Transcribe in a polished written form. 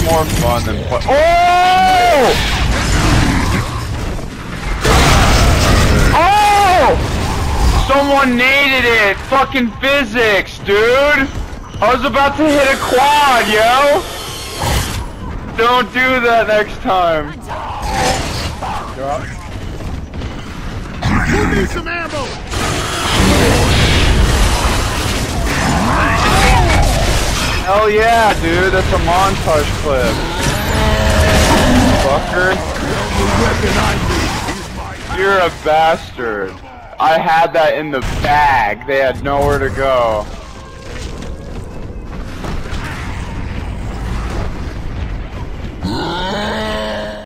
more fun than play. Oh! Oh! Someone needed it! Fucking physics, dude! I was about to hit a quad, yo! Don't do that next time. Give me some ammo! Hell yeah, dude, that's a montage clip. Fucker. You're a bastard. I had that in the bag. They had nowhere to go.